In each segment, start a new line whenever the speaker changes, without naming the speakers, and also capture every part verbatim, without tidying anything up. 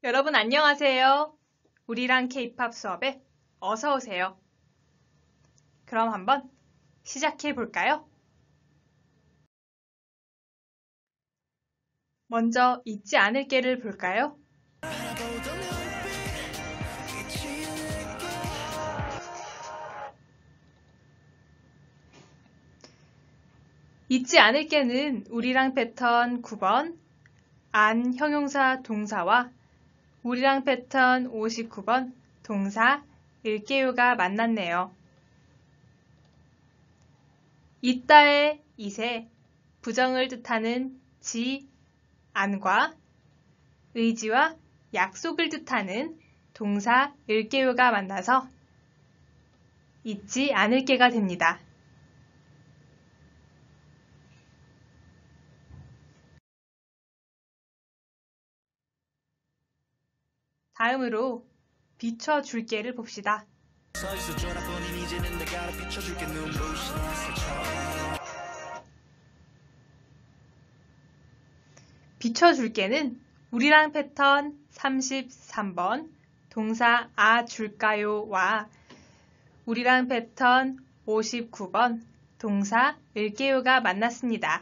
여러분 안녕하세요. 우리랑 K-팝 수업에 어서 오세요. 그럼 한번 시작해 볼까요? 먼저 잊지 않을게를 볼까요? 잊지 않을게는 우리랑 패턴 구 번 안 형용사 동사와 우리랑 패턴 오십구 번 동사 일게요가 만났네요. 있다의 it에 부정을 뜻하는 지, 안과 의지와 약속을 뜻하는 동사 일게요가 만나서 잊지 않을게가 됩니다. 다음으로 비춰줄게를 봅시다. 비춰줄게는 우리랑 패턴 삼십삼 번 동사 아 줄까요와 우리랑 패턴 오십구 번 동사 일게요가 만났습니다.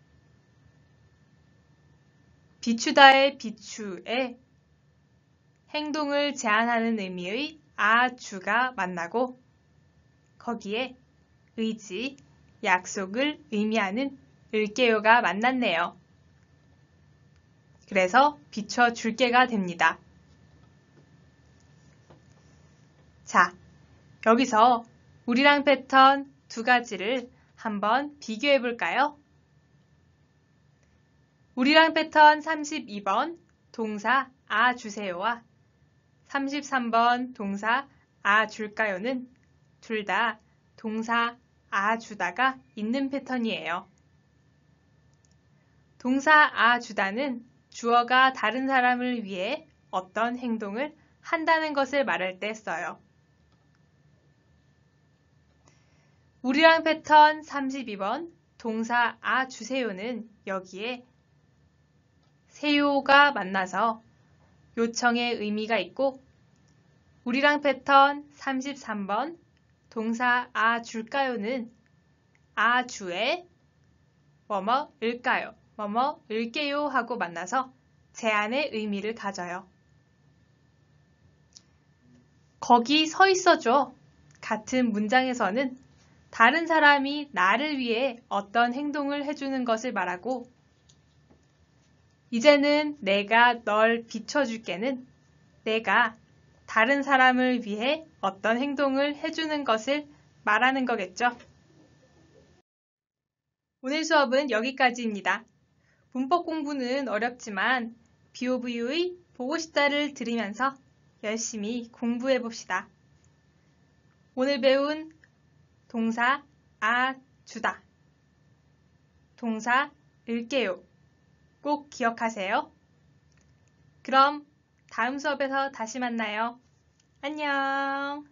비추다의 비추에 행동을 제한하는 의미의 아주가 만나고 거기에 의지, 약속을 의미하는 일게요가 만났네요. 그래서 비춰줄게가 됩니다. 자, 여기서 우리랑 패턴 두 가지를 한번 비교해 볼까요? 우리랑 패턴 삼십이 번 동사 아 주세요와 삼십삼 번 동사 아 줄까요는 둘 다 동사 아 주다가 있는 패턴이에요. 동사 아 주다는 주어가 다른 사람을 위해 어떤 행동을 한다는 것을 말할 때 써요. 우리랑 패턴 삼십이 번 동사 아 주세요는 여기에 세요가 만나서 요청의 의미가 있고 우리랑 패턴 삼십삼 번 동사 아 줄까요는 아 주에 뭐뭐 일까요? 뭐뭐 일게요 하고 만나서 제한의 의미를 가져요. 거기 서 있어줘 같은 문장에서는 다른 사람이 나를 위해 어떤 행동을 해주는 것을 말하고 이제는 내가 널 비춰줄게는 내가 다른 사람을 위해 어떤 행동을 해주는 것을 말하는 거겠죠. 오늘 수업은 여기까지입니다. 문법 공부는 어렵지만 비오브유의 보고 싶다를 들으면서 열심히 공부해 봅시다. 오늘 배운 동사 아 주다, 동사 일게요 꼭 기억하세요. 그럼 다음 수업에서 다시 만나요. 안녕.